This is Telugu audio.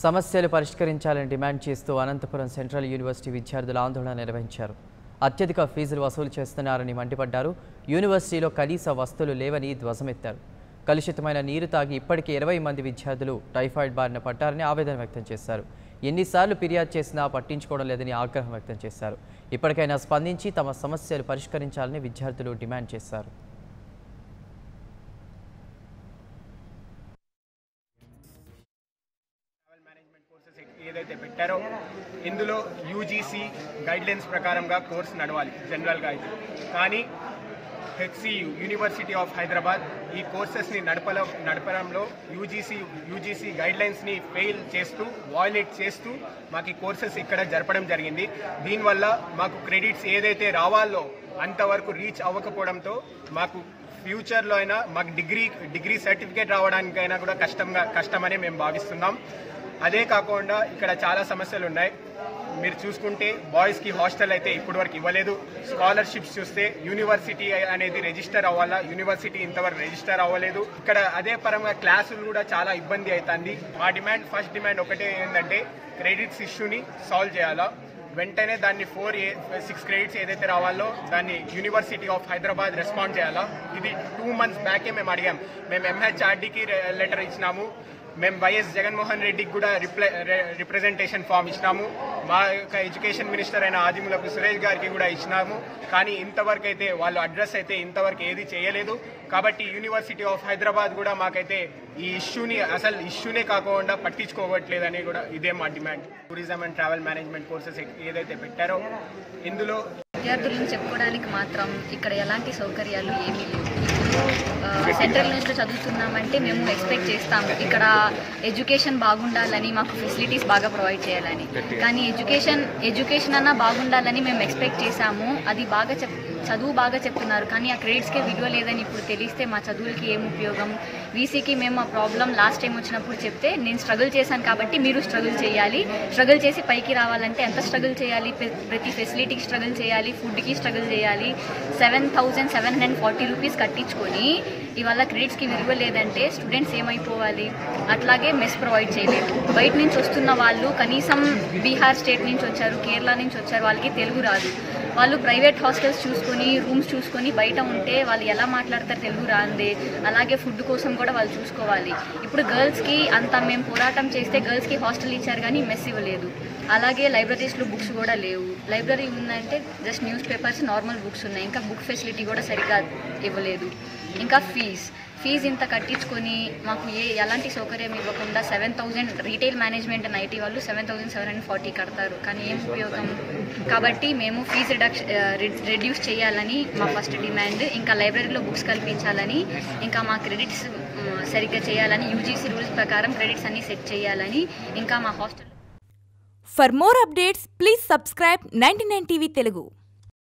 సమస్యలు పరిష్కరించాలని డిమాండ్ చేస్తూ అనంతపురం సెంట్రల్ యూనివర్సిటీ విద్యార్థులు ఆందోళన నిర్వహించారు. అత్యధిక ఫీజులు వసూలు చేస్తున్నారని మండిపడ్డారు. యూనివర్సిటీలో కనీస వసతులు లేవని ధ్వజమెత్తారు. కలుషితమైన నీరు తాగి ఇప్పటికే 20 మంది విద్యార్థులు టైఫాయిడ్ బారిన పడ్డారని ఆవేదన వ్యక్తం చేశారు. ఎన్నిసార్లు ఫిర్యాదు చేసినా పట్టించుకోవడం లేదని ఆగ్రహం వ్యక్తం చేశారు. ఇప్పటికైనా స్పందించి తమ సమస్యలు పరిష్కరించాలని విద్యార్థులు డిమాండ్ చేశారు. ఏదైతే పెట్టారో ఇందులో యూజీసీ గైడ్లైన్స్ ప్రకారంగా కోర్స్ నడవాలి జనరల్గా అయితే. కానీ హెచ్సియు యూనివర్సిటీ ఆఫ్ హైదరాబాద్ ఈ కోర్సెస్ని నడపడంలో యూజీసీ గైడ్లైన్స్ని ఫెయిల్ చేస్తూ వాయిలేట్ చేస్తూ మాకు ఈ కోర్సెస్ ఇక్కడ జరపడం జరిగింది. దీనివల్ల మాకు క్రెడిట్స్ ఏదైతే రావాలో అంతవరకు రీచ్ అవ్వకపోవడంతో మాకు ఫ్యూచర్లో అయినా మాకు డిగ్రీ సర్టిఫికేట్ రావడానికైనా కూడా కష్టమని మేము భావిస్తున్నాం. అదే కాకుండా ఇక్కడ చాలా సమస్యలు ఉన్నాయి. మీరు చూసుకుంటే బాయ్స్కి హాస్టల్ అయితే ఇప్పటి వరకు ఇవ్వలేదు. స్కాలర్షిప్స్ చూస్తే యూనివర్సిటీ అనేది రిజిస్టర్ అవ్వాలా, యూనివర్సిటీ ఇంతవరకు రిజిస్టర్ అవ్వలేదు. ఇక్కడ అదే పరంగా క్లాసులు కూడా చాలా ఇబ్బంది అవుతుంది. మా ఫస్ట్ డిమాండ్ ఒకటే ఏంటంటే క్రెడిట్స్ ఇష్యూని సాల్వ్ చేయాలా. వెంటనే దాన్ని 6 క్రెడిట్స్ ఏదైతే రావాలో దాన్ని యూనివర్సిటీ ఆఫ్ హైదరాబాద్ రెస్పాండ్ చేయాలా. ఇది 2 మంత్స్ బ్యాకే మేము అడిగాం. మేము ఎంహెచ్ఆర్డీకి లెటర్ ఇచ్చినాము. మేము వైఎస్ జగన్మోహన్ రెడ్డికి కూడా రిప్రజెంటేషన్ ఫామ్ ఇచ్చినాము. మా యొక్క ఎడ్యుకేషన్ మినిస్టర్ అయిన ఆదిమూలపు సురేష్ గారికి కూడా ఇచ్చినాము. కానీ ఇంతవరకు అయితే వాళ్ళు అడ్రస్ అయితే ఇంతవరకు ఏది చేయలేదు. కాబట్టి యూనివర్సిటీ ఆఫ్ హైదరాబాద్ కూడా మాకైతే ఈ ఇష్యూనే కాకుండా పట్టించుకోవట్లేదని కూడా ఇదే మా demand. Tourism and travel management courses ఏదైతే పెట్టారో ఇందులో విద్యార్థులను చెప్పుకోవడానికి మాత్రం ఇక్కడ ఎలాంటి సౌకర్యాలు ఏమీ లేవు. సెంట్రల్ యూనివర్సిటీలో చదువుతున్నామంటే మేము ఎక్స్పెక్ట్ చేస్తాము ఇక్కడ ఎడ్యుకేషన్ బాగుండాలని, మాకు ఫెసిలిటీస్ బాగా ప్రొవైడ్ చేయాలని. కానీ ఎడ్యుకేషన్ అన్నా బాగుండాలని మేము ఎక్స్పెక్ట్ చేశాము. అది చదువు బాగా చెప్తున్నారు కానీ ఆ క్రెడిట్స్కే విలువ లేదని ఇప్పుడు తెలిస్తే మా చదువులకి ఏం ఉపయోగం? వీసీకి మేము ఆ ప్రాబ్లం లాస్ట్ టైం వచ్చినప్పుడు చెప్తే నేను స్ట్రగుల్ చేశాను కాబట్టి మీరు స్ట్రగుల్ చేయాలి, స్ట్రగుల్ చేసి పైకి రావాలంటే ఎంత స్ట్రగుల్ చేయాలి? ప్రతి ఫెసిలిటీకి స్ట్రగుల్ చేయాలి, ఫుడ్కి స్ట్రగుల్ చేయాలి. 7,740 రూపీస్ కట్టించుకొని ఇవాళ క్రెడిట్స్కి విలువ లేదంటే స్టూడెంట్స్ ఏమైపోవాలి? అట్లాగే మెస్ ప్రొవైడ్ చేయలేదు. బయట నుంచి వస్తున్న వాళ్ళు కనీసం బీహార్ స్టేట్ నుంచి వచ్చారు, కేరళ నుంచి వచ్చారు, వాళ్ళకి తెలుగు రాదు. వాళ్ళు ప్రైవేట్ హాస్టల్స్ చూసుకొని రూమ్స్ చూసుకొని బయట ఉంటే వాళ్ళు ఎలా మాట్లాడతారు తెలుగు రాందే? అలాగే ఫుడ్ కోసం కూడా వాళ్ళు చూసుకోవాలి. ఇప్పుడు గర్ల్స్కి అంత మేము పోరాటం చేస్తే గర్ల్స్కి హాస్టల్ ఇచ్చారు కానీ మెస్ ఇవ్వలేదు. అలాగే లైబ్రరీస్లో బుక్స్ కూడా లేవు. లైబ్రరీ ఉందంటే just newspapers, normal books ఉన్నాయి. ఇంకా బుక్ ఫెసిలిటీ కూడా సరిగ్గా ఇవ్వలేదు. ఇంకా ఫీజు ఇంత కట్టించుకొని మాకు ఎలాంటి సౌకర్యం ఇవ్వకుండా 7,000 రీటైల్ మేనేజ్మెంట్ అండ్ ఐటీ వాళ్ళు 7,740 కడతారు కానీ ఏం ఉపయోగం? కాబట్టి మేము ఫీజు రెడ్యూస్ చేయాలని మా ఫస్ట్ డిమాండ్. ఇంకా లైబ్రరీలో బుక్స్ కల్పించాలని, ఇంకా మా క్రెడిట్స్ సరిగ్గా చేయాలని, యూజీసీ రూల్స్ ప్రకారం క్రెడిట్స్ అన్ని సెట్ చేయాలని, ఇంకా మా hostel. For more updates, please subscribe 99TV Telugu.